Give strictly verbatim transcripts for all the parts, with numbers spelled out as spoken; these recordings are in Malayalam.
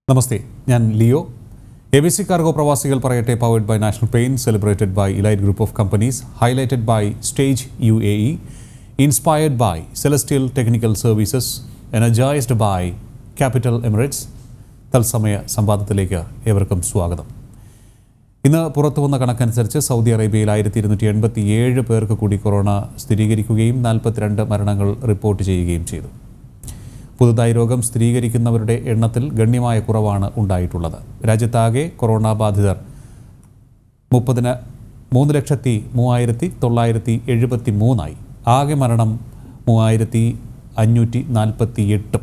Namaste, ഞാൻ Leo. A B C Cargo പ്രവാസികൾ പറയട്ടെ powered by National Paint, celebrated by Elite Group of Companies, highlighted by Stage U A E, inspired by Celestial Technical Services, energized by Capital Emirates. തത്സമയ സംവാദത്തിലേക്ക് ഏവർക്കും സ്വാഗതം. ഇന്ന് പുറത്തു വന്ന കണക്കനുസരിച്ച് സൗദി അറേബ്യയിൽ ആയിരത്തി ഇരുന്നൂറ്റി എൺപത്തി ഏഴ് പേർക്ക് കൂടി കൊറോണ സ്ഥിരീകരിക്കുകയും നാൽപ്പത്തിരണ്ട് മരണങ്ങൾ റിപ്പോർട്ട് ചെയ്യുകയും ചെയ്തു. പുതുതായി രോഗം സ്ഥിരീകരിക്കുന്നവരുടെ എണ്ണത്തിൽ ഗണ്യമായ കുറവാണ് ഉണ്ടായിട്ടുള്ളത്. രാജ്യത്താകെ കൊറോണ ബാധിതർ മുപ്പതിന് മൂന്ന് ലക്ഷത്തി മൂവായിരത്തി തൊള്ളായിരത്തി എഴുപത്തി മൂന്നായി. ആകെ മരണം മൂവായിരത്തി അഞ്ഞൂറ്റി നാൽപ്പത്തി എട്ടും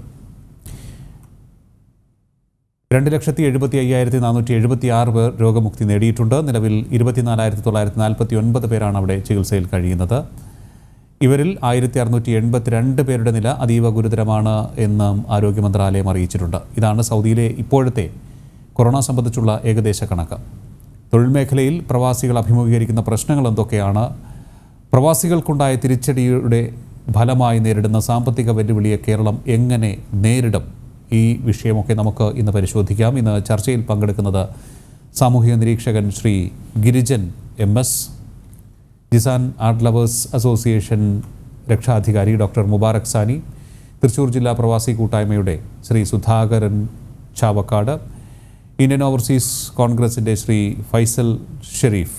രണ്ട് ലക്ഷത്തി എഴുപത്തി അയ്യായിരത്തി നാനൂറ്റി എഴുപത്തി ആറ് പേർ രോഗമുക്തി നേടിയിട്ടുണ്ട്. നിലവിൽ ഇരുപത്തിനാലായിരത്തി തൊള്ളായിരത്തി നാൽപ്പത്തി ഒൻപത് പേരാണ് അവിടെ ചികിത്സയിൽ കഴിയുന്നത്. ഇവരിൽ ആയിരത്തി അറുന്നൂറ്റി എൺപത്തിരണ്ട് പേരുടെ നില അതീവ ഗുരുതരമാണ് എന്ന് ആരോഗ്യ മന്ത്രാലയം അറിയിച്ചിട്ടുണ്ട്. ഇതാണ് സൗദിയിലെ ഇപ്പോഴത്തെ കൊറോണ സംബന്ധിച്ചുള്ള ഏകദേശ കണക്ക്. തൊഴിൽ മേഖലയിൽ പ്രവാസികൾ അഭിമുഖീകരിക്കുന്ന പ്രശ്നങ്ങൾ എന്തൊക്കെയാണ്? പ്രവാസികൾക്കുണ്ടായ തിരിച്ചടിയുടെ ഫലമായി നേരിടുന്ന സാമ്പത്തിക വെല്ലുവിളിയെ കേരളം എങ്ങനെ നേരിടും? ഈ വിഷയമൊക്കെ നമുക്ക് ഇന്ന് പരിശോധിക്കാം. ഇന്ന് ചർച്ചയിൽ പങ്കെടുക്കുന്നത് സാമൂഹിക നിരീക്ഷകൻ Shri Girijan M S, Jizan art lovers association രക്ഷാധികാരി ഡോക്ടർ മുബാറക് സാനി, തൃശ്ശൂർ ജില്ലാ പ്രവാസി കൂട്ടായ്മയുടെ ശ്രീ സുധാകരൻ ചാവക്കാട്, ഇന്ത്യൻ ഓവർസീസ് കോൺഗ്രസിൻ്റെ ശ്രീ ഫൈസൽ ഷെരീഫ്.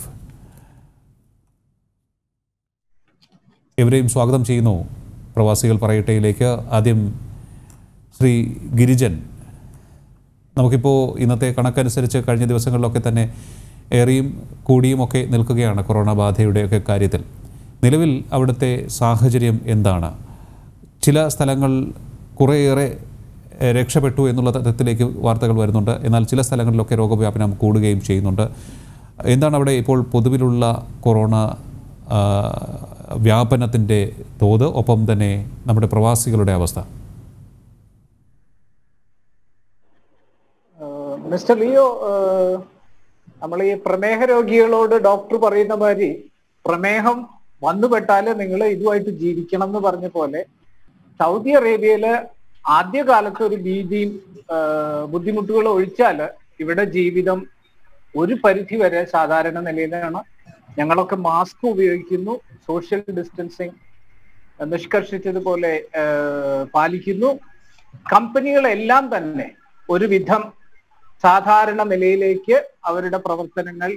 ഇവരെയും സ്വാഗതം ചെയ്യുന്നു പ്രവാസികൾ പറയട്ടയിലേക്ക്. ആദ്യം ശ്രീ ഗിരിജൻ, നമുക്കിപ്പോൾ ഇന്നത്തെ കണക്കനുസരിച്ച് കഴിഞ്ഞ ദിവസങ്ങളിലൊക്കെ തന്നെ ഏറിയും കൂടിയും ഒക്കെ നിൽക്കുകയാണ് കൊറോണ ബാധയുടെയൊക്കെ കാര്യത്തിൽ. നിലവിൽ അവിടുത്തെ സാഹചര്യം എന്താണ്? ചില സ്ഥലങ്ങൾ കുറേയേറെ രക്ഷപ്പെട്ടു എന്നുള്ള തരത്തിലേക്ക് വാർത്തകൾ വരുന്നുണ്ട്. എന്നാൽ ചില സ്ഥലങ്ങളിലൊക്കെ രോഗവ്യാപനം കൂടുകയും ചെയ്യുന്നുണ്ട്. എന്താണ് അവിടെ ഇപ്പോൾ പൊതുവിലുള്ള കൊറോണ വ്യാപനത്തിൻ്റെ തോത്, ഒപ്പം തന്നെ നമ്മുടെ പ്രവാസികളുടെ അവസ്ഥ? മിസ്റ്റർ ലിയോ, നമ്മൾ ഈ പ്രമേഹ രോഗികളോട് ഡോക്ടർ പറയുന്ന മാതിരി പ്രമേഹം വന്നുപെട്ടാല് നിങ്ങൾ ഇതുമായിട്ട് ജീവിക്കണം എന്ന് പറഞ്ഞ പോലെ സൗദി അറേബ്യയില് ആദ്യകാലത്ത് ഒരു ഭീതിയും ബുദ്ധിമുട്ടുകളും ഒഴിച്ചാല് ഇവിടെ ജീവിതം ഒരു പരിധി വരെ സാധാരണ നിലയിലാണ്. ഞങ്ങളൊക്കെ മാസ്ക് ഉപയോഗിക്കുന്നു, സോഷ്യൽ ഡിസ്റ്റൻസിങ് നിഷ്കർഷിച്ചതുപോലെ പാലിക്കുന്നു. കമ്പനികളെല്ലാം തന്നെ ഒരുവിധം സാധാരണ നിലയിലേക്ക് അവരുടെ പ്രവർത്തനങ്ങൾ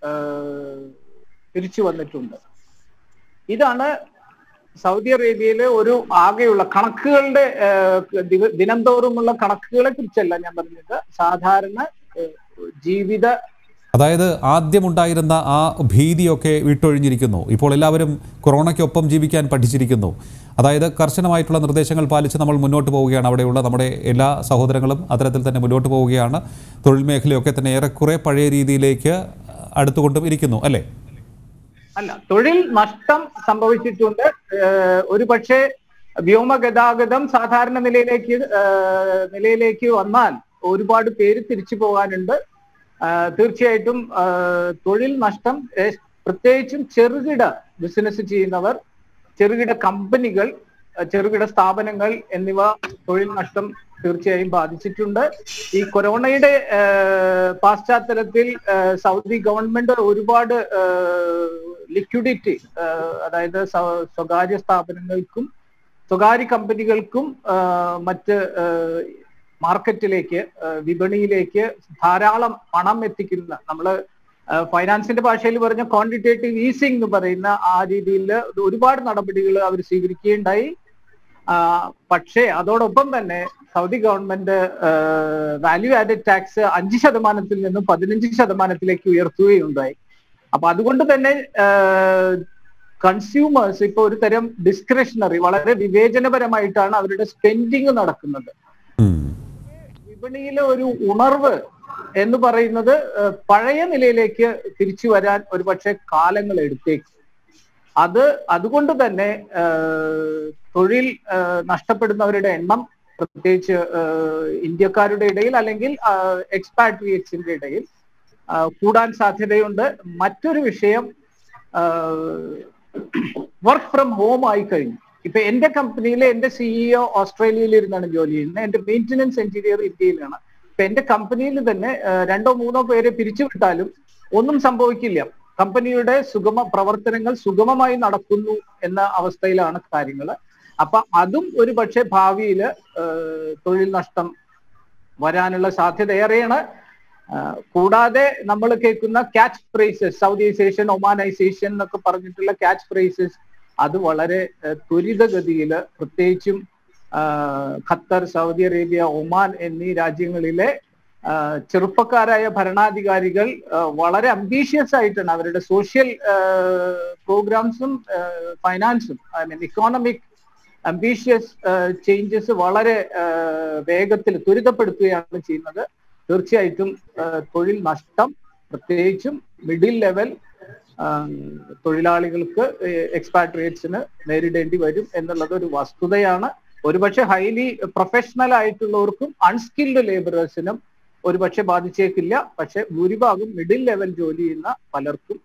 തിരിച്ചു വന്നിട്ടുണ്ട്. ഇതാണ് സൗദി അറേബ്യയിലെ ഒരു ആകെയുള്ള കണക്കുകളുടെ ദിനം തോറുമുള്ള കണക്കുകളെ കുറിച്ചല്ല ഞാൻ പറഞ്ഞത്, സാധാരണ ജീവിത, അതായത് ആദ്യമുണ്ടായിരുന്ന ആ ഭീതിയൊക്കെ വിട്ടൊഴിഞ്ഞിരിക്കുന്നു. ഇപ്പോൾ എല്ലാവരും കൊറോണയ്ക്കൊപ്പം ജീവിക്കാൻ പഠിച്ചിരിക്കുന്നു. അതായത് കർശനമായിട്ടുള്ള നിർദ്ദേശങ്ങൾ പാലിച്ച് നമ്മൾ മുന്നോട്ട് പോവുകയാണ്. അവിടെയുള്ള നമ്മുടെ എല്ലാ സഹോദരങ്ങളും അത്തരത്തിൽ തന്നെ മുന്നോട്ട് പോവുകയാണ്. തൊഴിൽ മേഖലയൊക്കെ തന്നെ ഏറെക്കുറെ പഴയ രീതിയിലേക്ക് അടുത്തുകൊണ്ടും ഇരിക്കുന്നു, അല്ലേ? അല്ല, തൊഴിൽ നഷ്ടം സംഭവിച്ചിട്ടുണ്ട്. ഒരു പക്ഷേ വ്യോമഗതാഗതം സാധാരണ നിലയിലേക്ക് നിലയിലേക്ക് വന്നാൽ ഒരുപാട് പേര് തിരിച്ചു പോകാനുണ്ട്. തീർച്ചയായിട്ടും തൊഴിൽ നഷ്ടം, പ്രത്യേകിച്ചും ചെറുകിട ബിസിനസ് ചെയ്യുന്നവർ, ചെറുകിട കമ്പനികൾ, ചെറുകിട സ്ഥാപനങ്ങൾ എന്നിവ തൊഴിൽ നഷ്ടം തീർച്ചയായും ബാധിച്ചിട്ടുണ്ട്. ഈ കൊറോണയുടെ പശ്ചാത്തലത്തിൽ സൗദി ഗവൺമെന്റ് ഒരുപാട് ലിക്വിഡിറ്റി, അതായത് സ്വകാര്യ സ്ഥാപനങ്ങൾക്കും സ്വകാര്യ കമ്പനികൾക്കും മറ്റ് മാർക്കറ്റിലേക്ക്, വിപണിയിലേക്ക് ധാരാളം പണം എത്തിക്കുന്ന, നമ്മള് ഫൈനാൻസിന്റെ ഭാഷയിൽ പറഞ്ഞ ക്വാണ്ടിറ്റേറ്റീവ് ഈസിംഗ് എന്ന് പറയുന്ന ആ രീതിയിൽ ഒരുപാട് നടപടികൾ അവർ സ്വീകരിക്കുകയുണ്ടായി. പക്ഷേ അതോടൊപ്പം തന്നെ Saudi government value added tax അഞ്ച് ശതമാനത്തിൽ നിന്നും പതിനഞ്ച് ശതമാനത്തിലേക്ക് ഉയർത്തുകയുണ്ടായി. അപ്പൊ അതുകൊണ്ട് തന്നെ കൺസ്യൂമേഴ്സ് ഇപ്പൊ ഒരു തരം ഡിസ്ക്രിഷണറി, വളരെ വിവേചനപരമായിട്ടാണ് അവരുടെ സ്പെൻഡിങ് നടക്കുന്നത്. വിപണിയിലെ ഒരു ഉണർവ് എന്ന് പറയുന്നത് പഴയ നിലയിലേക്ക് തിരിച്ചു വരാൻ ഒരുപക്ഷെ കാലങ്ങൾ എടുത്തേക്കും. അത് അതുകൊണ്ട് തന്നെ തൊഴിൽ നഷ്ടപ്പെടുന്നവരുടെ എണ്ണം, പ്രത്യേകിച്ച് ഇന്ത്യക്കാരുടെ ഇടയിൽ അല്ലെങ്കിൽ എക്സ്പാട്രിയേറ്റ്സിന്റെ ഇടയിൽ കൂടാൻ സാധ്യതയുണ്ട്. മറ്റൊരു വിഷയം, വർക്ക് ഫ്രം ഹോം ആയി കഴിഞ്ഞു. ഇപ്പൊ എന്റെ കമ്പനിയിലെ എന്റെ സിഇഒ ഓസ്ട്രേലിയയിൽ ഇരുന്നാണ് ജോലി ചെയ്യുന്നത്, എന്റെ മെയിൻ്റനൻസ് എഞ്ചിനീയർ ഇന്ത്യയിലാണ്. ഇപ്പൊ എന്റെ കമ്പനിയിൽ തന്നെ രണ്ടോ മൂന്നോ പേരെ പിരിച്ചുവിട്ടാലും ഒന്നും സംഭവിക്കില്ല. കമ്പനിയുടെ സുഗമ പ്രവർത്തനങ്ങൾ സുഗമമായി നടക്കുന്നു എന്ന അവസ്ഥയിലാണ് കാര്യങ്ങൾ. അപ്പൊ അതും ഒരു പക്ഷേ ഭാവിയിൽ തൊഴിൽ നഷ്ടം വരാനുള്ള സാധ്യത ഏറെയാണ്. കൂടാതെ നമ്മൾ കേൾക്കുന്ന ക്യാച്ച് ഫ്രേസസ്, സൗദിയൈസേഷൻ, ഒമാനൈസേഷൻ എന്നൊക്കെ പറഞ്ഞിട്ടുള്ള ക്യാച്ച് ഫ്രേസസ്, അത് വളരെ ത്വരിതഗതിയിൽ പ്രത്യേകിച്ചും ഖത്തർ, സൗദി അറേബ്യ, ഒമാൻ എന്നീ രാജ്യങ്ങളിലെ ചെറുപ്പക്കാരായ ഭരണാധികാരികൾ വളരെ അംബീഷ്യസ് ആയിട്ടാണ് അവരുടെ സോഷ്യൽ പ്രോഗ്രാംസും ഫൈനാൻസും I mean economic ambitious changes വളരെ വേഗത്തിൽ ത്വരിതപ്പെടുത്തുകയാണ് ചെയ്യുന്നത്. തീർച്ചയായിട്ടും തൊഴിൽ നഷ്ടം പ്രത്യേകിച്ചും മിഡിൽ ലെവൽ തൊഴിലാളികൾക്ക്, എക്സ്പാട്രിയേറ്റ്സിന് നേരിടേണ്ടി വരും എന്നുള്ളത് ഒരു വസ്തുതയാണ്. ഒരുപക്ഷെ ഹൈലി പ്രൊഫഷണൽ ആയിട്ടുള്ളവർക്കും അൺസ്കിൽഡ് ലേബറേഴ്സിനും ഒരുപക്ഷെ ബാധിച്ചേക്കില്ല. പക്ഷെ ഭൂരിഭാഗം മിഡിൽ ലെവൽ ജോലി ചെയ്യുന്ന പലർക്കും.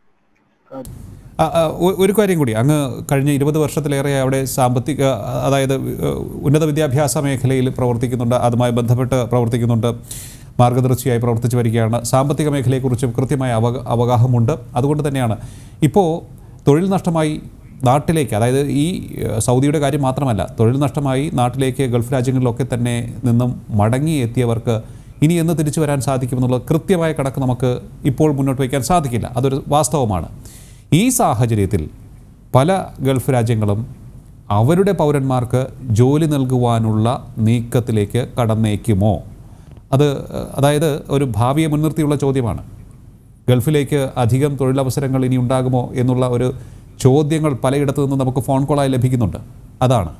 ഒരു കാര്യം കൂടി, അങ്ങ് കഴിഞ്ഞ ഇരുപത് വർഷത്തിലേറെ അവിടെ സാമ്പത്തിക, അതായത് ഉന്നത വിദ്യാഭ്യാസ മേഖലയിൽ പ്രവർത്തിക്കുന്നുണ്ട്, അതുമായി ബന്ധപ്പെട്ട് പ്രവർത്തിക്കുന്നുണ്ട്, മാർഗദർശിയായി പ്രവർത്തിച്ചു വരികയാണ്. സാമ്പത്തിക മേഖലയെക്കുറിച്ചും കൃത്യമായ അവ അവഗാഹമുണ്ട്. അതുകൊണ്ട് തന്നെയാണ് ഇപ്പോൾ തൊഴിൽ നഷ്ടമായി നാട്ടിലേക്ക്, അതായത് ഈ സൗദിയുടെ കാര്യം മാത്രമല്ല, തൊഴിൽ നഷ്ടമായി നാട്ടിലേക്ക് ഗൾഫ് രാജ്യങ്ങളിലൊക്കെ തന്നെ നിന്നും മടങ്ങി എത്തിയവർക്ക് ഇനി എന്ന് തിരിച്ചു വരാൻ സാധിക്കുമെന്നുള്ള കൃത്യമായ കണക്ക് നമുക്ക് ഇപ്പോൾ മുന്നോട്ട് വയ്ക്കാൻ സാധിക്കില്ല. അതൊരു വാസ്തവമാണ്. ഈ സാഹചര്യത്തിൽ പല ഗൾഫ് രാജ്യങ്ങളും അവരുടെ പൗരന്മാർക്ക് ജോലി നൽകുവാനുള്ള നീക്കത്തിലേക്ക് കടന്നേക്കുമോ? അത് അതായത് ഒരു ഭാവിയെ മുൻനിർത്തിയുള്ള ചോദ്യമാണ്. ഗൾഫിലേക്ക് അധികം തൊഴിലവസരങ്ങൾ ഇനി ഉണ്ടാകുമോ എന്നുള്ള ഒരു ചോദ്യങ്ങൾ പലയിടത്തു നിന്ന് നമുക്ക് ഫോൺ കോളായി ലഭിക്കുന്നുണ്ട്. അതാണ്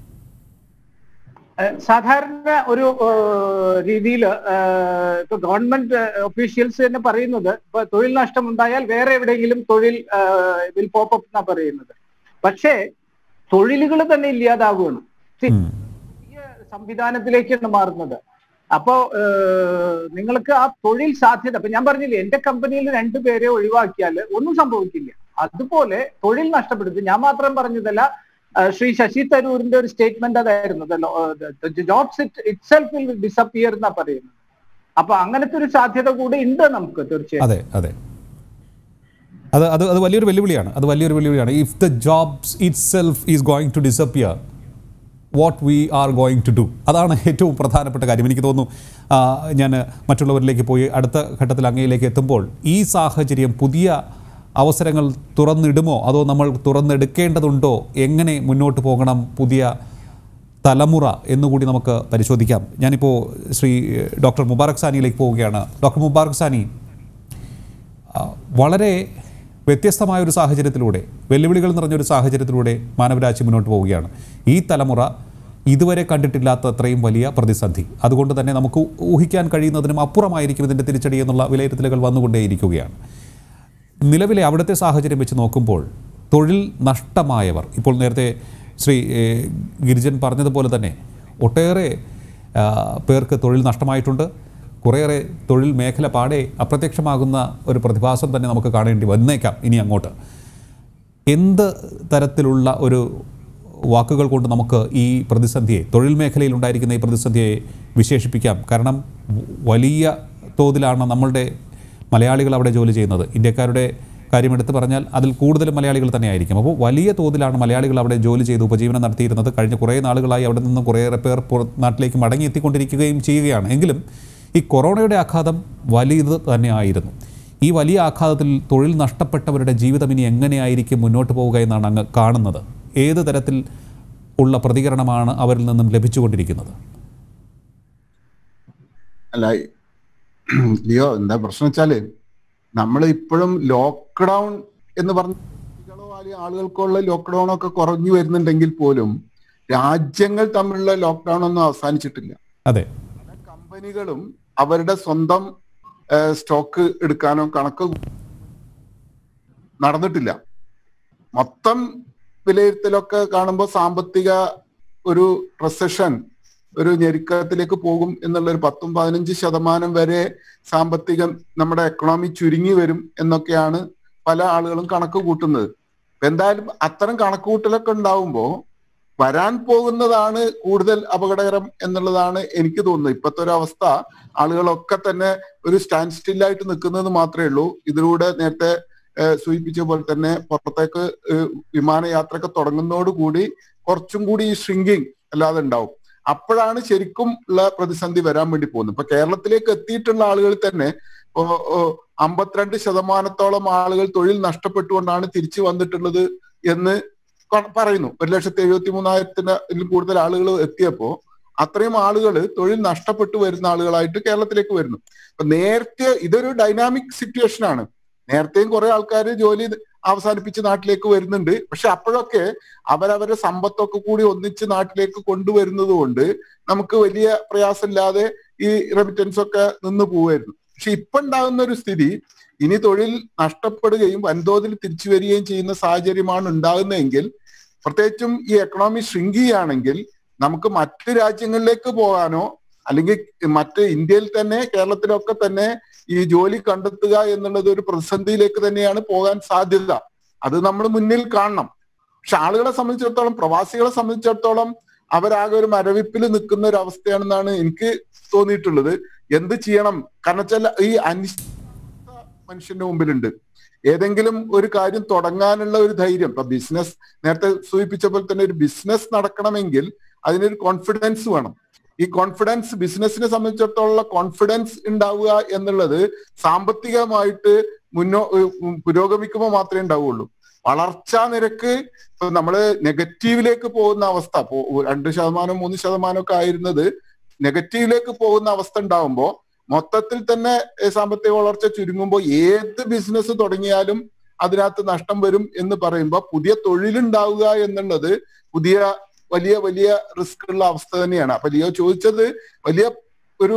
സാധാരണ ഒരു രീതിയിൽ ഇപ്പൊ ഗവൺമെന്റ് ഒഫീഷ്യൽസ് തന്നെ പറയുന്നത്, ഇപ്പൊ തൊഴിൽ നഷ്ടം ഉണ്ടായാൽ വേറെ എവിടെയെങ്കിലും തൊഴിൽ വിൽ പോപ്പ് അപ്പ് എന്നാ പറയുന്നത്. പക്ഷേ തൊഴിലുകൾ തന്നെ ഇല്ലാതാവുകയാണ്, പുതിയ സംവിധാനത്തിലേക്കാണ് മാറുന്നത്. അപ്പോ നിങ്ങൾക്ക് ആ തൊഴിൽ സാധ്യത, ഇപ്പൊ ഞാൻ പറഞ്ഞില്ലേ, എന്റെ കമ്പനിയിൽ രണ്ടുപേരെ ഒഴിവാക്കിയാൽ ഒന്നും സംഭവിക്കില്ല. അതുപോലെ തൊഴിൽ നഷ്ടപ്പെടുത്തി ഞാൻ മാത്രം പറഞ്ഞതല്ല, ശ്രീ ശശി തരൂരിന്റെ ഒരു സ്റ്റേറ്റ്മെന്റ് അതായിരുന്നു, ജോബ്സ് ഇറ്റ്സെൽഫ് വിൽ ഡിസപ്പിയർ എന്നാ പറയുന്നത്. അപ്പൊ അങ്ങനത്തെ ഒരു സാധ്യത കൂടി ഉണ്ട് നമുക്ക് തീർച്ചയായും. അതെ അതെ അത് അത് അത് വലിയൊരു വെല്ലുവിളിയാണ്. അത് വലിയൊരു വെല്ലുവിളിയാണ്. If the jobs itself is going to disappear, what we are going to do, അതാണ് ഏറ്റവും പ്രധാനപ്പെട്ട കാര്യം. എനിക്ക് തോന്നുന്നു ഞാൻ മറ്റുള്ളവരിലേക്ക് പോയി അടുത്ത ഘട്ടത്തിൽ അങ്ങയിലേക്ക് എത്തുമ്പോൾ ഈ സാഹചര്യം പുതിയ അവസരങ്ങൾ തുറന്നിടുമോ, അതോ നമ്മൾ തുറന്നെടുക്കേണ്ടതുണ്ടോ, എങ്ങനെ മുന്നോട്ട് പോകണം പുതിയ തലമുറ എന്നുകൂടി നമുക്ക് പരിശോധിക്കാം. ഞാനിപ്പോൾ ശ്രീ ഡോക്ടർ മുബാറക് സാനിയിലേക്ക് പോവുകയാണ്. ഡോക്ടർ മുബാറക് സാനി, വളരെ വ്യത്യസ്തമായൊരു സാഹചര്യത്തിലൂടെ, വെല്ലുവിളികൾ നിറഞ്ഞൊരു സാഹചര്യത്തിലൂടെ മാനവരാശി മുന്നോട്ട് പോവുകയാണ്. ഈ തലമുറ ഇതുവരെ കണ്ടിട്ടില്ലാത്ത അത്രയും വലിയ പ്രതിസന്ധി, അതുകൊണ്ട് തന്നെ നമുക്ക് ഊഹിക്കാൻ കഴിയുന്നതിനും അപ്പുറമായിരിക്കും ഇതിൻ്റെ തിരിച്ചടി എന്നുള്ള വിലയിരുത്തലുകൾ വന്നുകൊണ്ടേയിരിക്കുകയാണ്. നിലവിലെ അവിടുത്തെ സാഹചര്യം വെച്ച് നോക്കുമ്പോൾ തൊഴിൽ നഷ്ടമായവർ, ഇപ്പോൾ നേരത്തെ ശ്രീ ഗിരിജൻ പറഞ്ഞതുപോലെ തന്നെ ഒട്ടേറെ പേർക്ക് തൊഴിൽ നഷ്ടമായിട്ടുണ്ട്. കുറേയേറെ തൊഴിൽ മേഖല പാടെ അപ്രത്യക്ഷമാകുന്ന ഒരു പ്രതിഭാസം തന്നെ നമുക്ക് കാണേണ്ടി വന്നേക്കാം ഇനി അങ്ങോട്ട്. എന്ത് തരത്തിലുള്ള ഒരു വാക്കുകൾ കൊണ്ട് നമുക്ക് ഈ പ്രതിസന്ധിയെ, തൊഴിൽ മേഖലയിൽ ഉണ്ടായിരിക്കുന്ന ഈ പ്രതിസന്ധിയെ വിശേഷിപ്പിക്കാം? കാരണം വലിയ തോതിലാണ് നമ്മളുടെ മലയാളികൾ അവിടെ ജോലി ചെയ്യുന്നത്. ഇന്ത്യക്കാരുടെ കാര്യമെടുത്ത് പറഞ്ഞാൽ അതിൽ കൂടുതലും മലയാളികൾ തന്നെയായിരിക്കും. അപ്പോൾ വലിയ തോതിലാണ് മലയാളികൾ അവിടെ ജോലി ചെയ്ത് ഉപജീവനം നടത്തിയിരുന്നത്. കഴിഞ്ഞ കുറേ നാളുകളായി അവിടെ നിന്ന് കുറേയേറെ പേർ നാട്ടിലേക്ക് മടങ്ങി എത്തിക്കൊണ്ടിരിക്കുകയും ചെയ്യുകയാണ്. എങ്കിലും ഈ കൊറോണയുടെ ആഘാതം വലിയത് തന്നെയായിരുന്നു. ഈ വലിയ ആഘാതത്തിൽ തൊഴിൽ നഷ്ടപ്പെട്ടവരുടെ ജീവിതം ഇനി എങ്ങനെയായിരിക്കും മുന്നോട്ട് പോവുക എന്നാണ് അങ്ങ് കാണുന്നത്? ഏത് തരത്തിൽ ഉള്ള പ്രതികരണമാണ് അവരിൽ നിന്നും ലഭിച്ചുകൊണ്ടിരിക്കുന്നത്? അല്ല ലിയോ, എന്താ പ്രശ്നം വെച്ചാല് നമ്മൾ ഇപ്പോഴും ലോക്ക്ഡൗൺ എന്ന് പറഞ്ഞ ആളുകൾക്കുള്ള ലോക്ക്ഡൗൺ ഒക്കെ കുറഞ്ഞു വരുന്നുണ്ടെങ്കിൽ പോലും രാജ്യങ്ങൾ തമ്മിലുള്ള ലോക്ക്ഡൗൺ ഒന്നും അവസാനിച്ചിട്ടില്ല. അതെ, കമ്പനികളും അവരുടെ സ്വന്തം സ്റ്റോക്ക് എടുക്കാനോ കണക്ക് നടന്നിട്ടില്ല. മൊത്തം വിലയിരുത്തലൊക്കെ കാണുമ്പോൾ സാമ്പത്തിക ഒരു റിസഷൻ, ഒരു ഞെരുക്കത്തിലേക്ക് പോകും എന്നുള്ള ഒരു പത്തും പതിനഞ്ച് ശതമാനം വരെ സാമ്പത്തികം നമ്മുടെ എക്കണോമി ചുരുങ്ങി വരും എന്നൊക്കെയാണ് പല ആളുകളും കണക്ക് കൂട്ടുന്നത്. എന്തായാലും അത്തരം കണക്ക് കൂട്ടലൊക്കെ ഉണ്ടാവുമ്പോൾ വരാൻ പോകുന്നതാണ് കൂടുതൽ അപകടകരം എന്നുള്ളതാണ് എനിക്ക് തോന്നുന്നത്. ഇപ്പോഴത്തെ ഒരു അവസ്ഥ ആളുകളൊക്കെ തന്നെ ഒരു സ്റ്റാൻഡ് സ്റ്റില്ലായിട്ട് നിൽക്കുന്നത് മാത്രമേ ഉള്ളൂ. ഇതിലൂടെ നേരത്തെ സൂചിപ്പിച്ച പോലെ തന്നെ പുറത്തേക്ക് വിമാനയാത്രയൊക്കെ തുടങ്ങുന്നതോടുകൂടി കുറച്ചും കൂടി ഈ ഷ്രിങ്കിങ് അല്ലാതെ ഉണ്ടാവും. അപ്പോഴാണ് ശരിക്കും ഉള്ള പ്രതിസന്ധി വരാൻ വേണ്ടി പോകുന്നത്. ഇപ്പൊ കേരളത്തിലേക്ക് എത്തിയിട്ടുള്ള ആളുകൾ തന്നെ അമ്പത്തിരണ്ട് ശതമാനത്തോളം ആളുകൾ തൊഴിൽ നഷ്ടപ്പെട്ടുകൊണ്ടാണ് തിരിച്ചു വന്നിട്ടുള്ളത് എന്ന് പറയുന്നു. ഒരു ലക്ഷത്തി എഴുപത്തി മൂന്നായിരത്തിന് കൂടുതൽ ആളുകൾ എത്തിയപ്പോ അത്രയും ആളുകൾ തൊഴിൽ നഷ്ടപ്പെട്ടു വരുന്ന ആളുകളായിട്ട് കേരളത്തിലേക്ക് വരുന്നു. അപ്പൊ നേരത്തെ ഇതൊരു ഡൈനാമിക് സിറ്റുവേഷൻ ആണ്. നേരത്തെയും കുറെ ആൾക്കാർ ജോലി അവസാനിപ്പിച്ച് നാട്ടിലേക്ക് വരുന്നുണ്ട്. പക്ഷെ അപ്പോഴൊക്കെ അവരവരുടെ സമ്പത്തൊക്കെ കൂടി ഒന്നിച്ച് നാട്ടിലേക്ക് കൊണ്ടുവരുന്നത് കൊണ്ട് നമുക്ക് വലിയ പ്രയാസമില്ലാതെ ഈ റെമിറ്റൻസ് ഒക്കെ നിന്ന് പോവായിരുന്നു. പക്ഷെ ഇപ്പൊ ഉണ്ടാകുന്ന ഒരു സ്ഥിതി, ഇനി തൊഴിൽ നഷ്ടപ്പെടുകയും വൻതോതിൽ തിരിച്ചു വരികയും ചെയ്യുന്ന സാഹചര്യമാണ് ഉണ്ടാകുന്നതെങ്കിൽ, പ്രത്യേകിച്ചും ഈ എക്കണോമി ഷ്രിങ്ക് ചെയ്യുകയാണെങ്കിൽ നമുക്ക് മറ്റ് രാജ്യങ്ങളിലേക്ക് പോകാനോ അല്ലെങ്കിൽ മറ്റ് ഇന്ത്യയിൽ തന്നെ കേരളത്തിലൊക്കെ തന്നെ ഈ ജോലി കണ്ടെത്തുക എന്നുള്ളത് ഒരു പ്രതിസന്ധിയിലേക്ക് തന്നെയാണ് പോകാൻ സാധ്യത. അത് നമ്മൾ മുന്നിൽ കാണണം. പക്ഷെ ആളുകളെ സംബന്ധിച്ചിടത്തോളം, പ്രവാസികളെ സംബന്ധിച്ചിടത്തോളം അവരാകെ ഒരു മരവിപ്പിൽ നിൽക്കുന്ന ഒരു അവസ്ഥയാണെന്നാണ് എനിക്ക് തോന്നിയിട്ടുള്ളത്. എന്ത് ചെയ്യണം? കാരണം വെച്ചാൽ ഈ അനിശ്ചിത മനുഷ്യന്റെ മുമ്പിലുണ്ട്. ഏതെങ്കിലും ഒരു കാര്യം തുടങ്ങാനുള്ള ഒരു ധൈര്യം, ഇപ്പൊ ബിസിനസ് നേരത്തെ സൂചിപ്പിച്ച പോലെ തന്നെ ഒരു ബിസിനസ് നടക്കണമെങ്കിൽ അതിനൊരു കോൺഫിഡൻസ് വേണം. ഈ കോൺഫിഡൻസ്, ബിസിനസിനെ സംബന്ധിച്ചിടത്തോളം കോൺഫിഡൻസ് ഉണ്ടാവുക എന്നുള്ളത് സാമ്പത്തികമായിട്ട് മുന്നോ പുരോഗമിക്കുമ്പോൾ മാത്രമേ ഉണ്ടാവുള്ളൂ. വളർച്ചാ നിരക്ക് ഇപ്പൊ നമ്മള് നെഗറ്റീവിലേക്ക് പോകുന്ന അവസ്ഥ, രണ്ട് ശതമാനം മൂന്ന് ശതമാനം ഒക്കെ ആയിരുന്നത് നെഗറ്റീവിലേക്ക് പോകുന്ന അവസ്ഥ ഉണ്ടാവുമ്പോ മൊത്തത്തിൽ തന്നെ സാമ്പത്തിക വളർച്ച ചുരുങ്ങുമ്പോൾ ഏത് ബിസിനസ് തുടങ്ങിയാലും അതിനകത്ത് നഷ്ടം വരും എന്ന് പറയുമ്പോൾ പുതിയ തൊഴിലുണ്ടാവുക എന്നുള്ളത് പുതിയ വലിയ വലിയ റിസ്ക് ഉള്ള അവസ്ഥ തന്നെയാണ്. അപ്പൊ ലിയോ ചോദിച്ചത് വലിയ ഒരു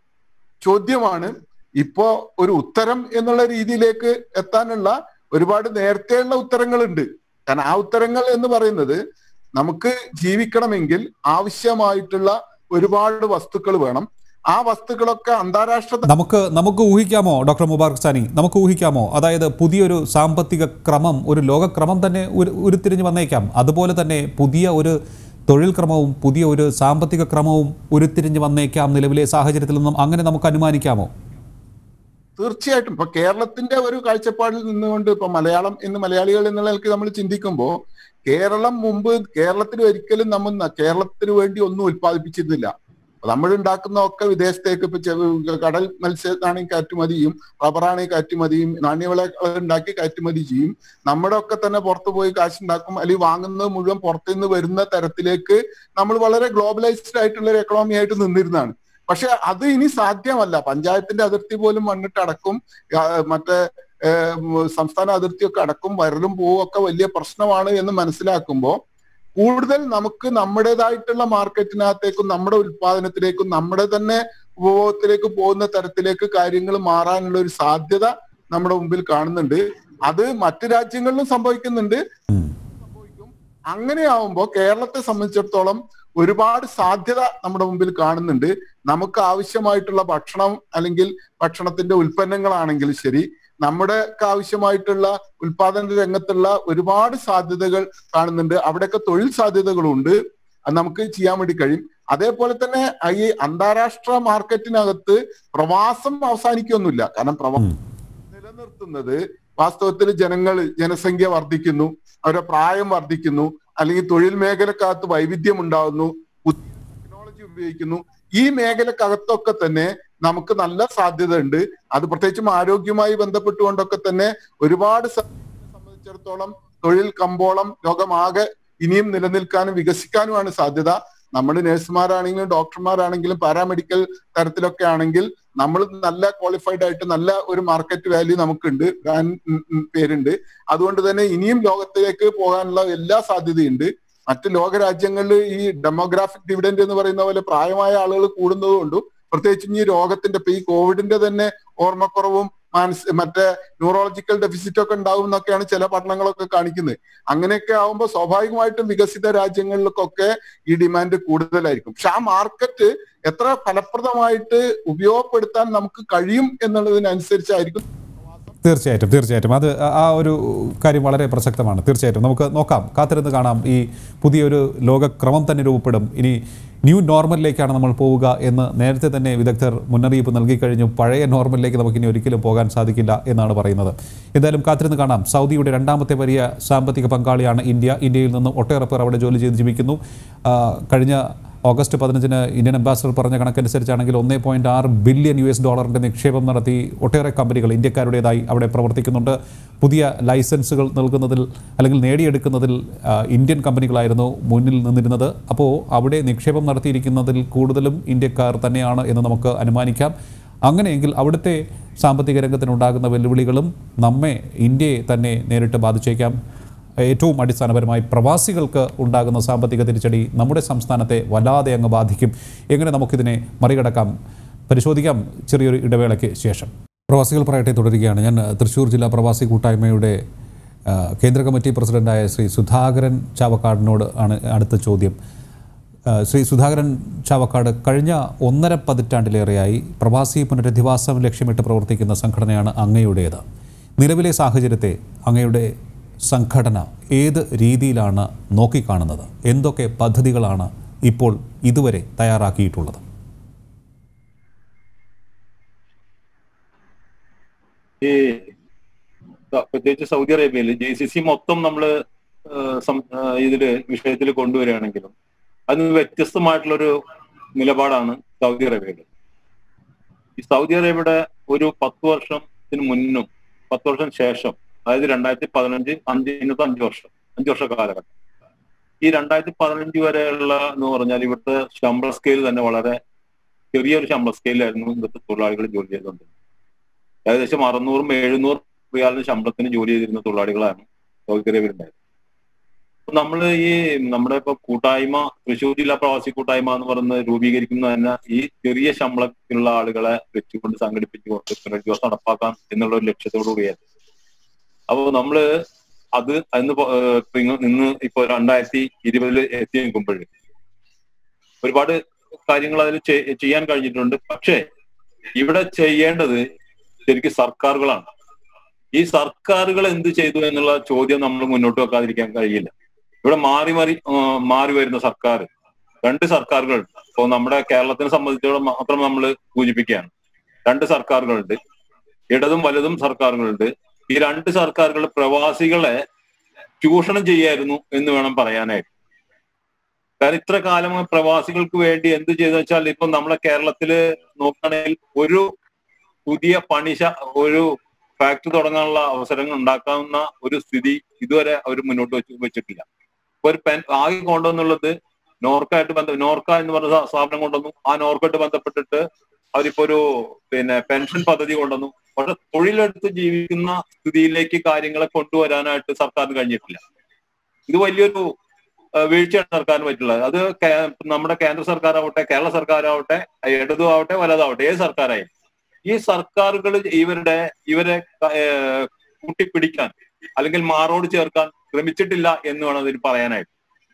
ചോദ്യമാണ്. ഇപ്പോ ഒരു ഉത്തരം എന്നുള്ള രീതിയിലേക്ക് എത്താനുള്ള ഒരുപാട് നേരത്തെയുള്ള ഉത്തരങ്ങളുണ്ട്. കാരണം ആ ഉത്തരങ്ങൾ എന്ന് പറയുന്നത് നമുക്ക് ജീവിക്കണമെങ്കിൽ ആവശ്യമായിട്ടുള്ള ഒരുപാട് വസ്തുക്കൾ വേണം. ആ വസ്തുക്കളൊക്കെ അന്താരാഷ്ട്ര നമുക്ക് നമുക്ക് ഊഹിക്കാമോ ഡോക്ടർ മുബാറക് സാനി, നമുക്ക് ഊഹിക്കാമോ? അതായത് പുതിയൊരു സാമ്പത്തിക ക്രമം, ഒരു ലോകക്രമം തന്നെ ഉരുത്തിരിഞ്ഞ് വന്നേക്കാം. അതുപോലെ തന്നെ പുതിയ ഒരു തൊഴിൽ ക്രമവും പുതിയ ഒരു സാമ്പത്തിക ക്രമവും ഉരുത്തിരിഞ്ഞ് വന്നേക്കാം നിലവിലെ സാഹചര്യത്തിൽ നിന്നും. അങ്ങനെ നമുക്ക് അനുമാനിക്കാമോ? തീർച്ചയായിട്ടും. ഇപ്പൊ കേരളത്തിന്റെ ഒരു കാഴ്ചപ്പാടിൽ നിന്നുകൊണ്ട് ഇപ്പൊ മലയാളം എന്ന് മലയാളികൾ എന്നുള്ള നിലയ്ക്ക് നമ്മൾ ചിന്തിക്കുമ്പോൾ കേരളം മുമ്പ് കേരളത്തിന് ഒരിക്കലും നമ്മൾ കേരളത്തിന് വേണ്ടി ഒന്നും ഉത്പാദിപ്പിച്ചിരുന്നില്ല. നമ്മൾ ഉണ്ടാക്കുന്ന ഒക്കെ വിദേശത്തേക്ക് ഇപ്പൊ കടൽ മത്സ്യത്താണെങ്കിൽ കയറ്റുമതിയും റബ്ബറാണെങ്കിൽ കയറ്റുമതിയും നാണ്യവിള ഉണ്ടാക്കി കയറ്റുമതി ചെയ്യും. നമ്മുടെ ഒക്കെ തന്നെ പുറത്തു പോയി കാശുണ്ടാക്കും, അല്ലെങ്കിൽ വാങ്ങുന്നത് മുഴുവൻ പുറത്തുനിന്ന് വരുന്ന തരത്തിലേക്ക് നമ്മൾ വളരെ ഗ്ലോബലൈസ്ഡ് ആയിട്ടുള്ള ഒരു എക്കണോമി ആയിട്ട് നിന്നിരുന്നതാണ്. പക്ഷെ അത് ഇനി സാധ്യമല്ല. പഞ്ചായത്തിന്റെ അതിർത്തി പോലും മണ്ണിട്ട് അടക്കും, മറ്റേ സംസ്ഥാന അതിർത്തിയൊക്കെ അടക്കും, വരലും പോവും ഒക്കെ വലിയ പ്രശ്നമാണ് എന്ന് മനസ്സിലാക്കുമ്പോൾ കൂടുതൽ നമുക്ക് നമ്മുടേതായിട്ടുള്ള മാർക്കറ്റിനകത്തേക്കും നമ്മുടെ ഉൽപാദനത്തിലേക്കും നമ്മുടെ തന്നെ ഉപഭോഗത്തിലേക്ക് പോകുന്ന തരത്തിലേക്ക് കാര്യങ്ങൾ മാറാനുള്ള ഒരു സാധ്യത നമ്മുടെ മുമ്പിൽ കാണുന്നുണ്ട്. അത് മറ്റു രാജ്യങ്ങളിലും സംഭവിക്കുന്നുണ്ട്, സംഭവിക്കും. അങ്ങനെയാവുമ്പോൾ കേരളത്തെ സംബന്ധിച്ചിടത്തോളം ഒരുപാട് സാധ്യത നമ്മുടെ മുമ്പിൽ കാണുന്നുണ്ട്. നമുക്ക് ആവശ്യമായിട്ടുള്ള ഭക്ഷണം അല്ലെങ്കിൽ ഭക്ഷണത്തിന്റെ ഉൽപ്പന്നങ്ങളാണെങ്കിൽ ശരി, നമ്മുടെ ആവശ്യമായിട്ടുള്ള ഉൽപാദന രംഗത്തുള്ള ഒരുപാട് സാധ്യതകൾ കാണുന്നുണ്ട്. അവിടെയൊക്കെ തൊഴിൽ സാധ്യതകളുണ്ട്, അത് നമുക്ക് ചെയ്യാൻ വേണ്ടി കഴിയും. അതേപോലെ തന്നെ ഈ അന്താരാഷ്ട്ര മാർക്കറ്റിനകത്ത് പ്രവാസം അവസാനിക്കൊന്നുമില്ല. കാരണം പ്രവാസം നിലനിർത്തുന്നത് വാസ്തവത്തിൽ ജനങ്ങൾ ജനസംഖ്യ വർദ്ധിക്കുന്നു, അവരുടെ പ്രായം വർദ്ധിക്കുന്നു, അല്ലെങ്കിൽ തൊഴിൽ മേഖലക്കകത്ത് വൈവിധ്യം ഉണ്ടാകുന്നു, ടെക്നോളജി ഉപയോഗിക്കുന്നു. ഈ മേഖലക്കകത്തൊക്കെ തന്നെ നമുക്ക് നല്ല സാധ്യത ഉണ്ട്. അത് പ്രത്യേകിച്ചും ആരോഗ്യവുമായി ബന്ധപ്പെട്ടുകൊണ്ടൊക്കെ തന്നെ ഒരുപാട് സംബന്ധിച്ചിടത്തോളം തൊഴിൽ കമ്പോളം ലോകമാകെ ഇനിയും നിലനിൽക്കാനും വികസിക്കാനുമാണ് സാധ്യത. നമ്മൾ നഴ്സുമാരാണെങ്കിലും ഡോക്ടർമാരാണെങ്കിലും പാരാമെഡിക്കൽ തരത്തിലൊക്കെ ആണെങ്കിൽ നമ്മൾ നല്ല ക്വാളിഫൈഡ് ആയിട്ട് നല്ല ഒരു മാർക്കറ്റ് വാല്യൂ നമുക്കുണ്ട്, പേരുണ്ട്. അതുകൊണ്ട് തന്നെ ഇനിയും ലോകത്തിലേക്ക് പോകാനുള്ള എല്ലാ സാധ്യതയുണ്ട്. മറ്റ് ലോകരാജ്യങ്ങളിൽ ഈ ഡെമോഗ്രാഫിക് ഡിവിഡൻഡ് എന്ന് പറയുന്ന പോലെ പ്രായമായ ആളുകൾ കൂടുന്നത് കൊണ്ടും പ്രത്യേകിച്ചും ഈ രോഗത്തിന്റെ ഇപ്പൊ ഈ കോവിഡിന്റെ തന്നെ ഓർമ്മക്കുറവും മാനസ മറ്റേ ന്യൂറോളജിക്കൽ ഡെഫിസിറ്റ് ഒക്കെ ഉണ്ടാവും എന്നൊക്കെയാണ് ചില പഠനങ്ങളൊക്കെ കാണിക്കുന്നത്. അങ്ങനെയൊക്കെ ആവുമ്പോൾ സ്വാഭാവികമായിട്ടും വികസിത രാജ്യങ്ങളിലൊക്കെ ഈ ഡിമാൻഡ് കൂടുതലായിരിക്കും. പക്ഷെ ആ മാർക്കറ്റ് എത്ര ഫലപ്രദമായിട്ട് ഉപയോഗപ്പെടുത്താൻ നമുക്ക് കഴിയും എന്നുള്ളതിനനുസരിച്ചായിരിക്കും തീർച്ചയായിട്ടും തീർച്ചയായിട്ടും അത് ആ ഒരു കാര്യം വളരെ പ്രസക്തമാണ്. തീർച്ചയായിട്ടും നമുക്ക് നോക്കാം, കാത്തിരുന്ന് കാണാം. ഈ പുതിയൊരു ലോകക്രമം തന്നെ രൂപപ്പെടും. ഇനി ന്യൂ നോർമലിലേക്കാണ് നമ്മൾ പോവുക എന്ന് നേരത്തെ തന്നെ വിദഗ്ധർ മുന്നറിയിപ്പ് നൽകിക്കഴിഞ്ഞു. പഴയ നോർമലിലേക്ക് നമുക്കിനി ഒരിക്കലും പോകാൻ സാധിക്കില്ല എന്നാണ് പറയുന്നത്. എന്തായാലും കാത്തിരുന്ന് കാണാം. സൗദിയുടെ രണ്ടാമത്തെ വലിയ സാമ്പത്തിക പങ്കാളിയാണ് ഇന്ത്യ. ഇന്ത്യയിൽ നിന്നും ഒട്ടേറെ പേർ അവിടെ ജോലി ചെയ്ത് ജീവിക്കുന്നു. കഴിഞ്ഞ ഓഗസ്റ്റ് പതിനഞ്ചിന് ഇന്ത്യൻ അംബാസഡർ പറഞ്ഞ കണക്കനുസരിച്ചാണെങ്കിൽ ഒന്നേ പോയിന്റ് ആറ് ബില്യൺ യു എസ് ഡോളറിൻ്റെ നിക്ഷേപം നടത്തി ഒട്ടേറെ കമ്പനികൾ ഇന്ത്യക്കാരുടേതായി അവിടെ പ്രവർത്തിക്കുന്നുണ്ട്. പുതിയ ലൈസൻസുകൾ നൽകുന്നതിൽ അല്ലെങ്കിൽ നേടിയെടുക്കുന്നതിൽ ഇന്ത്യൻ കമ്പനികളായിരുന്നു മുന്നിൽ നിന്നിരുന്നത്. അപ്പോൾ അവിടെ നിക്ഷേപം നടത്തിയിരിക്കുന്നതിൽ കൂടുതലും ഇന്ത്യക്കാർ തന്നെയാണ് എന്ന് നമുക്ക് അനുമാനിക്കാം. അങ്ങനെയെങ്കിൽ അവിടുത്തെ സാമ്പത്തിക രംഗത്തിനുണ്ടാകുന്ന വെല്ലുവിളികളും നമ്മെ ഇന്ത്യയെ തന്നെ നേരിട്ട് ബാധിച്ചേക്കാം. ഏറ്റവും അടിസ്ഥാനപരമായി പ്രവാസികൾക്ക് ഉണ്ടാകുന്ന സാമ്പത്തിക തിരിച്ചടി നമ്മുടെ സംസ്ഥാനത്തെ വല്ലാതെ അങ്ങ് ബാധിക്കും. എങ്ങനെ നമുക്കിതിനെ മറികടക്കാം പരിശോധിക്കാം ചെറിയൊരു ഇടവേളയ്ക്ക് ശേഷം. പ്രവാസികൾ പറയട്ടെ തുടരുകയാണ്. ഞാൻ തൃശ്ശൂർ ജില്ലാ പ്രവാസി കൂട്ടായ്മയുടെ കേന്ദ്ര കമ്മിറ്റി പ്രസിഡന്റായ ശ്രീ സുധാകരൻ ചാവക്കാടിനോട് ആണ് അടുത്ത ചോദ്യം. ശ്രീ സുധാകരൻ ചാവക്കാട്, കഴിഞ്ഞ ഒന്നര പതിറ്റാണ്ടിലേറെയായി പ്രവാസി പുനരധിവാസം ലക്ഷ്യമിട്ട് പ്രവർത്തിക്കുന്ന സംഘടനയാണ് അങ്ങയുടേത്. നിലവിലെ സാഹചര്യത്തെ അങ്ങയുടെ സംഘടന ഏത് രീതിയിലാണ് നോക്കിക്കാണുന്നത്? എന്തൊക്കെ പദ്ധതികളാണ് ഇപ്പോൾ ഇതുവരെ തയ്യാറാക്കിയിട്ടുള്ളത്? ഈ പ്രത്യേകിച്ച് സൗദി അറേബ്യയിൽ ജെ സി സി മൊത്തം നമ്മള് ഇതില് വിഷയത്തിൽ കൊണ്ടുവരികയാണെങ്കിലും അതിന് വ്യത്യസ്തമായിട്ടുള്ളൊരു നിലപാടാണ് സൗദി അറേബ്യയുടെ. ഈ സൗദി അറേബ്യയുടെ ഒരു പത്ത് വർഷത്തിന് മുന്നും പത്ത് വർഷം ശേഷം, അതായത് രണ്ടായിരത്തി പതിനഞ്ച് അഞ്ച് ഇന്നത്തെ അഞ്ചു വർഷം അഞ്ചു വർഷ കാലഘട്ടം, ഈ രണ്ടായിരത്തി പതിനഞ്ച് വരെയുള്ള എന്ന് പറഞ്ഞാൽ ഇവിടുത്തെ ശമ്പള സ്കെയിൽ തന്നെ വളരെ ചെറിയൊരു ശമ്പള സ്കെയിലായിരുന്നു ഇവിടുത്തെ തൊഴിലാളികൾ ജോലി ചെയ്തുകൊണ്ടിരുന്നത്. ഏകദേശം അറുന്നൂറും എഴുന്നൂറ് റിയാലിന് ശമ്പളത്തിന് ജോലി ചെയ്തിരുന്ന തൊഴിലാളികളാണ് സൗദി അറേബ്യയിലുണ്ടായത്. അപ്പൊ നമ്മൾ ഈ നമ്മുടെ ഇപ്പൊ കൂട്ടായ്മ, തൃശ്ശൂർ ജില്ലാ പ്രവാസി കൂട്ടായ്മ എന്ന് പറയുന്നത് രൂപീകരിക്കുന്ന തന്നെ ഈ ചെറിയ ശമ്പളത്തിലുള്ള ആളുകളെ വെച്ചുകൊണ്ട് സംഘടിപ്പിച്ചുകൊണ്ട് പുനരധിവാസം നടപ്പാക്കാം എന്നുള്ള ഒരു ലക്ഷ്യത്തോടു കൂടിയായിരുന്നു. അപ്പൊ നമ്മള് അത് അന്ന് ഇന്ന് ഇപ്പൊ രണ്ടായിരത്തി ഇരുപതില് എത്തി നിൽക്കുമ്പോൾ ഒരുപാട് കാര്യങ്ങൾ അതിൽ ചെയ്യാൻ കഴിഞ്ഞിട്ടുണ്ട്. പക്ഷേ ഇവിടെ ചെയ്യേണ്ടത് ശരിക്കും സർക്കാരുകളാണ്. ഈ സർക്കാരുകൾ എന്ത് ചെയ്തു എന്നുള്ള ചോദ്യം നമ്മൾ മുന്നോട്ട് വെക്കാതിരിക്കാൻ കഴിയില്ല. ഇവിടെ മാറി മാറി മാറി വരുന്ന സർക്കാർ, രണ്ട് സർക്കാരുകളുണ്ട്. ഇപ്പൊ നമ്മുടെ കേരളത്തിനെ സംബന്ധിച്ചിടത്തോളം മാത്രം നമ്മൾ സൂചിപ്പിക്കുകയാണ്. രണ്ട് സർക്കാരുകളുണ്ട്, ഇടതും വലതും സർക്കാരുകളുണ്ട്. ഈ രണ്ട് സർക്കാരുകൾ പ്രവാസികളെ ചൂഷണം ചെയ്യായിരുന്നു എന്ന് വേണം പറയാനായിട്ട്. കാരണം ഇത്ര കാലം പ്രവാസികൾക്ക് വേണ്ടി എന്ത് ചെയ്തു വെച്ചാൽ ഇപ്പൊ നമ്മളെ കേരളത്തില് നോക്കുകയാണെങ്കിൽ ഒരു പുതിയ പണിശ ഒരു ഫാക്ടറി തുടങ്ങാനുള്ള അവസരങ്ങൾ ഉണ്ടാക്കാവുന്ന ഒരു സ്ഥിതി ഇതുവരെ അവർ മുന്നോട്ട് വെച്ച് വെച്ചിട്ടില്ല. ഇപ്പൊ ഒരു പെൻ ആകെ കൊണ്ടുവന്നുള്ളത് നോർക്കായിട്ട് ബന്ധ നോർക്ക എന്ന് പറഞ്ഞ സ്ഥാപനം കൊണ്ടുവന്നു. ആ നോർക്കായിട്ട് ബന്ധപ്പെട്ടിട്ട് അവരിപ്പോ ഒരു പിന്നെ പെൻഷൻ പദ്ധതി കൊണ്ടുവന്നു. പക്ഷെ തൊഴിലെടുത്ത് ജീവിക്കുന്ന സ്ഥിതിയിലേക്ക് കാര്യങ്ങളെ കൊണ്ടുവരാനായിട്ട് സർക്കാരിന് കഴിഞ്ഞിട്ടില്ല. ഇത് വലിയൊരു വീഴ്ചയാണ് സർക്കാരിന് പറ്റുള്ളത്. അത് നമ്മുടെ കേന്ദ്ര സർക്കാരാവട്ടെ, കേരള സർക്കാരാവട്ടെ, ഇടതും ആവട്ടെ വലതാവട്ടെ, ഏത് സർക്കാരായാലും ഈ സർക്കാരുകൾ ഇവരുടെ ഇവരെ കൂട്ടിപ്പിടിക്കാൻ അല്ലെങ്കിൽ മാറോട് ചേർക്കാൻ ശ്രമിച്ചിട്ടില്ല എന്ന് വേണം അതിന് പറയാനായിട്ട്.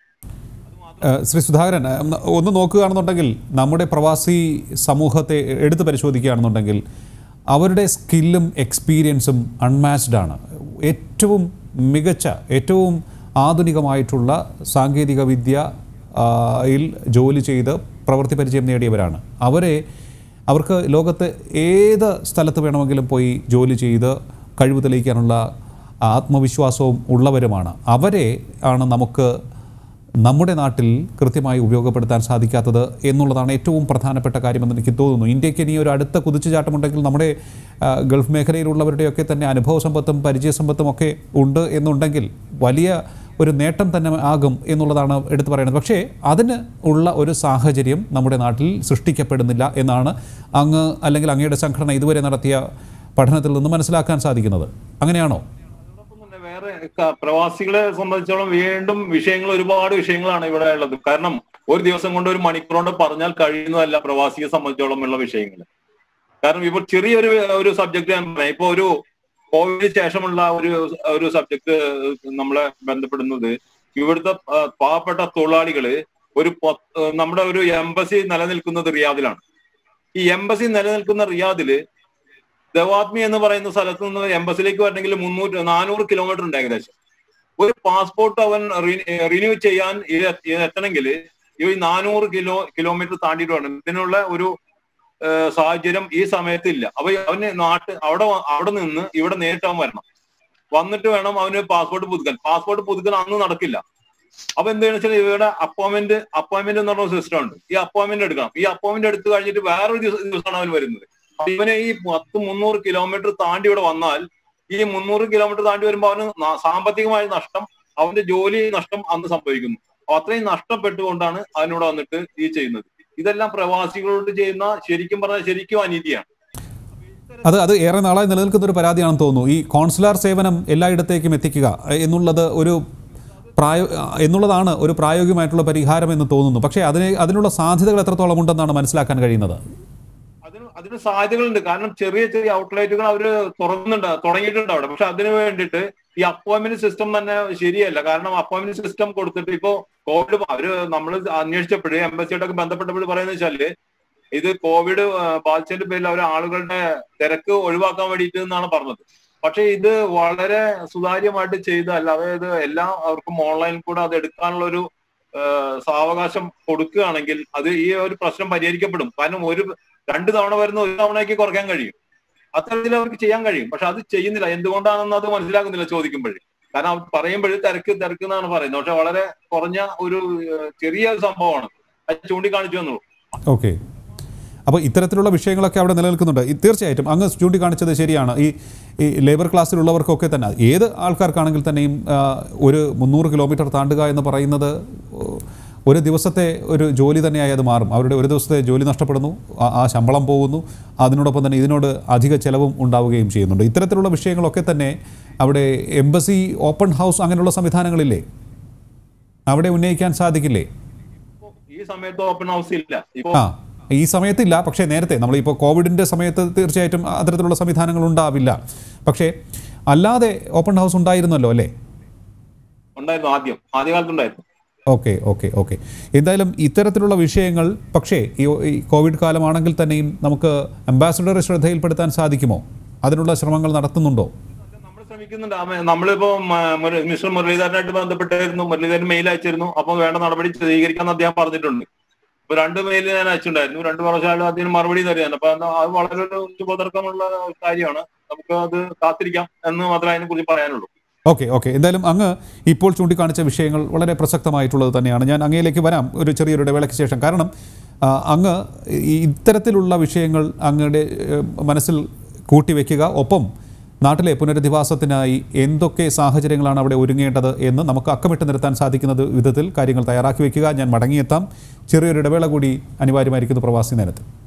ശ്രീ സുധാകരൻ, ഒന്ന് നോക്കുകയാണെന്നുണ്ടെങ്കിൽ നമ്മുടെ പ്രവാസി സമൂഹത്തെ എടുത്ത് പരിശോധിക്കുകയാണെന്നുണ്ടെങ്കിൽ അവരുടെ സ്കില്ലും എക്സ്പീരിയൻസും അൺമാച്ച്ഡ് ആണ്. ഏറ്റവും മികച്ച, ഏറ്റവും ആധുനികമായിട്ടുള്ള സാങ്കേതിക വിദ്യയിൽ ജോലി ചെയ്ത് പ്രവൃത്തി പരിചയം നേടിയവരാണ്. അവരെ അവർക്ക് ലോകത്ത് ഏത് സ്ഥലത്ത് വേണമെങ്കിലും പോയി ജോലി ചെയ്ത് കഴിവ് തെളിയിക്കാനുള്ള ആത്മവിശ്വാസവും ഉള്ളവരുമാണ്. അവരെ ആണ് നമുക്ക് നമ്മുടെ നാട്ടിൽ കൃത്യമായി ഉപയോഗപ്പെടുത്താൻ സാധിക്കാത്തത് എന്നുള്ളതാണ് ഏറ്റവും പ്രധാനപ്പെട്ട കാര്യമെന്ന് എനിക്ക് തോന്നുന്നു. ഇന്ത്യക്ക് ഇനി ഒരു അടുത്ത കുതിച്ചുചാട്ടമുണ്ടെങ്കിൽ നമ്മുടെ ഗൾഫ് മേഖലയിലുള്ളവരുടെയൊക്കെ തന്നെ അനുഭവ സമ്പത്തും പരിചയസമ്പത്തും ഒക്കെ ഉണ്ട് എന്നുണ്ടെങ്കിൽ വലിയ ഒരു നേട്ടം തന്നെ ആകും എന്നുള്ളതാണ് എടുത്തു പറയുന്നത്. പക്ഷേ അതിന് ഉള്ള ഒരു സാഹചര്യം നമ്മുടെ നാട്ടിൽ സൃഷ്ടിക്കപ്പെടുന്നില്ല എന്നാണ് അങ്ങ് അല്ലെങ്കിൽ അങ്ങയുടെ സംഘടന ഇതുവരെ നടത്തിയ പഠനത്തിൽ നിന്ന് മനസ്സിലാക്കാൻ സാധിക്കുന്നത്. അങ്ങനെയാണോ? വേറെ പ്രവാസികളെ സംബന്ധിച്ചോളം വീണ്ടും വിഷയങ്ങൾ, ഒരുപാട് വിഷയങ്ങളാണ് ഇവിടെ ഉള്ളത്. കാരണം ഒരു ദിവസം കൊണ്ട് ഒരു മണിക്കൂർ കൊണ്ട് പറഞ്ഞാൽ കഴിയുന്നതല്ല പ്രവാസിയെ സംബന്ധിച്ചോളം ഉള്ള വിഷയങ്ങൾ. കാരണം ഇപ്പോൾ ചെറിയൊരു ഒരു സബ്ജക്ട് ഞാൻ പറയാം. ഇപ്പൊ ഒരു കോവിഡിന് ശേഷമുള്ള ഒരു ഒരു സബ്ജക്ട് നമ്മളെ ബന്ധപ്പെടുന്നത് ഇവിടുത്തെ പാവപ്പെട്ട തൊഴിലാളികള് ഒരു നമ്മുടെ ഒരു എംബസി നിലനിൽക്കുന്നത് റിയാദിലാണ്. ഈ എംബസി നിലനിൽക്കുന്ന റിയാദില് ദവാത്മി എന്ന് പറയുന്ന സ്ഥലത്ത് നിന്ന് എംബസിലേക്ക് വരണമെങ്കിൽ മുന്നൂറ്റി നാനൂറ് കിലോമീറ്റർ ഉണ്ട് ഏകദേശം. ഒരു പാസ്പോർട്ട് അവൻ റിന്യൂ ചെയ്യാൻ എത്തണമെങ്കിൽ ഈ നാനൂറ് കിലോ കിലോമീറ്റർ താണ്ടിയിട്ട് വേണം. ഇതിനുള്ള ഒരു സാഹചര്യം ഈ സമയത്ത് ഇല്ല. അപ്പൊ അവന് നാട്ട് അവിടെ അവിടെ നിന്ന് ഇവിടെ നേരിട്ട് അവൻ വരണം. വന്നിട്ട് വേണം അവന് പാസ്പോർട്ട് പുതുക്കാൻ. പാസ്പോർട്ട് പുതുക്കാൻ അന്ന് നടക്കില്ല. അപ്പൊ എന്താണെന്ന് വെച്ചാൽ ഇവിടെ അപ്പോയിന്റ്മെന്റ് അപ്പോയിന്റ്മെന്റ് എന്ന് പറഞ്ഞ സിസ്റ്റം ഉണ്ട്. ഈ അപ്പോയിന്റ്മെന്റ് എടുക്കണം. ഈ അപ്പോയിന്റ്മെന്റ് എടുത്തു കഴിഞ്ഞിട്ട് വേറൊരു ദിവസമാണ് അവൻ വരുന്നത്. ഇവന് ഈ പത്ത് മുന്നൂറ് കിലോമീറ്റർ താണ്ടി ഇവിടെ വന്നാൽ ഈ മുന്നൂറ് കിലോമീറ്റർ താണ്ടി വരുമ്പോൾ അവന് സാമ്പത്തികമായ നഷ്ടം, അവന്റെ ജോലി നഷ്ടം അന്ന് സംഭവിക്കുന്നു. അപ്പൊ അത്രയും നഷ്ടപ്പെട്ടുകൊണ്ടാണ് അവനോട് വന്നിട്ട് ഈ ചെയ്യുന്നത്. ഇതെല്ലാം പ്രവാസികളോട് ചെയ്യുന്ന ശരിക്കും പറഞ്ഞാൽ ശരിക്കും അനീതിയാണ്. അത് അത് ഏറെ നാളായി നിലനിൽക്കുന്ന ഒരു പരാതിയാണെന്ന് തോന്നുന്നു. ഈ കോൺസുലാർ സേവനം എല്ലായിടത്തേക്കും എത്തിക്കുക എന്നുള്ളത് ഒരു പ്രായോ എന്നുള്ളതാണ് ഒരു പ്രായോഗികമായിട്ടുള്ള പരിഹാരം എന്ന് തോന്നുന്നു. പക്ഷേ അതിന് അതിനുള്ള സാധ്യതകൾ എത്രത്തോളം ഉണ്ടെന്നാണ് മനസ്സിലാക്കാൻ കഴിയുന്നത്? അതിന് അതിന് സാധ്യതകളുണ്ട്. കാരണം ചെറിയ ചെറിയ ഔട്ട്ലെറ്റുകൾ അവർ തുറന്നുണ്ട് തുടങ്ങിയിട്ടുണ്ട് അവിടെ. പക്ഷെ അതിന് വേണ്ടിയിട്ട് ഈ അപ്പോയിന്റ്മെന്റ് സിസ്റ്റം തന്നെ ശരിയല്ല. കാരണം അപ്പോയിന്റ്മെന്റ് സിസ്റ്റം കൊടുത്തിട്ട് ഇപ്പോ കോവിഡ് അവര് നമ്മൾ അന്വേഷിച്ചപ്പോഴേ എംബസിയോടൊക്കെ ബന്ധപ്പെട്ടപ്പോൾ പറയുന്നത് വെച്ചാല് ഇത് കോവിഡ് ബാധിച്ചതിന്റെ പേരിൽ അവർ ആളുകളുടെ തിരക്ക് ഒഴിവാക്കാൻ വേണ്ടിയിട്ട് എന്നാണ് പറഞ്ഞത്. പക്ഷെ ഇത് വളരെ സുതാര്യമായിട്ട് ചെയ്തല്ല. അതായത് എല്ലാം അവർക്കും ഓൺലൈനിൽ കൂടെ അത് എടുക്കാനുള്ള ഒരു സാവകാശം കൊടുക്കുകയാണെങ്കിൽ അത് ഈ ഒരു പ്രശ്നം പരിഹരിക്കപ്പെടും. കാരണം ഒരു രണ്ട് തവണ വരുന്ന ഒരു തവണയ്ക്ക് കുറയ്ക്കാൻ കഴിയും. അത്തരത്തിൽ അവർക്ക് ചെയ്യാൻ കഴിയും. പക്ഷെ അത് ചെയ്യുന്നില്ല. എന്തുകൊണ്ടാണെന്ന് അത് മനസ്സിലാക്കുന്നില്ല ചോദിക്കുമ്പോഴേ. കാരണം അവർ പറയുമ്പോഴേ തിരക്ക് തിരക്ക് എന്നാണ് പറയുന്നത്. പക്ഷെ വളരെ കുറഞ്ഞ ഒരു ചെറിയ സംഭവമാണ്. അത് ചൂണ്ടിക്കാണിച്ചു എന്നുള്ളൂ. ഓക്കെ. അപ്പോൾ ഇത്തരത്തിലുള്ള വിഷയങ്ങളൊക്കെ അവിടെ നിലനിൽക്കുന്നുണ്ട്. തീർച്ചയായിട്ടും അങ്ങ് ചൂണ്ടിക്കാണിച്ചത് ശരിയാണ്. ഈ ഈ ലേബർ ക്ലാസ്സിലുള്ളവർക്കൊക്കെ തന്നെ ഏത് ആൾക്കാർക്കാണെങ്കിൽ തന്നെയും ഒരു മുന്നൂറ് കിലോമീറ്റർ താണ്ടുക എന്ന് പറയുന്നത് ഒരു ദിവസത്തെ ഒരു ജോലി തന്നെയായി അത് മാറും. അവരുടെ ഒരു ദിവസത്തെ ജോലി നഷ്ടപ്പെടുന്നു, ആ ശമ്പളം പോകുന്നു, അതിനോടൊപ്പം തന്നെ ഇതിനോട് അധിക ചെലവും ഉണ്ടാവുകയും ചെയ്യുന്നുണ്ട്. ഇത്തരത്തിലുള്ള വിഷയങ്ങളൊക്കെ തന്നെ അവിടെ എംബസി ഓപ്പൺ ഹൗസ് അങ്ങനെയുള്ള സംവിധാനങ്ങളില്ലേ, അവിടെ ഉന്നയിക്കാൻ സാധിക്കില്ലേ? ഈ സമയത്ത് ഓപ്പൺ ഹൗസ് ഇല്ല. ആ ഈ സമയത്തില്ല. പക്ഷേ നേരത്തെ നമ്മളിപ്പോൾ കോവിഡിൻ്റെ സമയത്ത് തീർച്ചയായിട്ടും അത്തരത്തിലുള്ള സംവിധാനങ്ങൾ ഉണ്ടാവില്ല. പക്ഷേ അല്ലാതെ ഓപ്പൺ ഹൗസ് ഉണ്ടായിരുന്നല്ലോ അല്ലേ? ഉണ്ടായിരുന്നു. ആദ്യം ആദ്യകാലത്തുണ്ടായിരുന്നു. ഓക്കെ ഓക്കെ ഓക്കെ എന്തായാലും ഇത്തരത്തിലുള്ള വിഷയങ്ങൾ പക്ഷേ ഈ കോവിഡ് കാലമാണെങ്കിൽ തന്നെയും നമുക്ക് അംബാസഡറെ ശ്രദ്ധയിൽപ്പെടുത്താൻ സാധിക്കുമോ? അതിനുള്ള ശ്രമങ്ങൾ നടത്തുന്നുണ്ടോ? നമ്മൾ ശ്രമിക്കുന്നുണ്ട്. നമ്മളിപ്പോ മിസ്റ്റർ മുരളീധരനായിട്ട് ബന്ധപ്പെട്ടായിരുന്നു. മുരളീധരൻ മെയിൽ അയച്ചിരുന്നു. അപ്പോൾ വേണ്ട നടപടി സ്വീകരിക്കാമെന്ന് അദ്ദേഹം പറഞ്ഞിട്ടുണ്ട്. ഇപ്പൊ രണ്ട് മെയിൽ ഞാൻ അയച്ചിട്ടുണ്ടായിരുന്നു. രണ്ട് പ്രാവശ്യം അതിന് മറുപടി തരികയാണ്. അപ്പൊ അത് വളരെ ഒരു ശുഭതർക്കമുള്ള കാര്യമാണ്. നമുക്ക് അത് കാത്തിരിക്കാം എന്ന് മാത്രമേ അതിനെ കുറിച്ച് പറയാനുള്ളൂ. ഓക്കെ ഓക്കെ എന്തായാലും അങ്ങ് ഇപ്പോൾ ചൂണ്ടിക്കാണിച്ച വിഷയങ്ങൾ വളരെ പ്രസക്തമായിട്ടുള്ളത് തന്നെയാണ്. ഞാൻ അങ്ങയിലേക്ക് വരാം ഒരു ചെറിയൊരു ഇടവേളയ്ക്ക് ശേഷം. കാരണം അങ്ങ് ഇത്തരത്തിലുള്ള വിഷയങ്ങൾ അങ്ങയുടെ മനസ്സിൽ കൂട്ടിവെക്കുക, ഒപ്പം നാട്ടിലെ പുനരധിവാസത്തിനായി എന്തൊക്കെ സാഹചര്യങ്ങളാണ് അവിടെ ഒരുങ്ങേണ്ടത് എന്ന് നമുക്ക് അക്കമിട്ട് നിരത്താൻ സാധിക്കുന്ന വിധത്തിൽ കാര്യങ്ങൾ തയ്യാറാക്കി വയ്ക്കുക. ഞാൻ മടങ്ങിയെത്താം. ചെറിയൊരു ഇടവേള കൂടി അനിവാര്യമായിരിക്കുന്നു പ്രവാസി നേരത്ത്.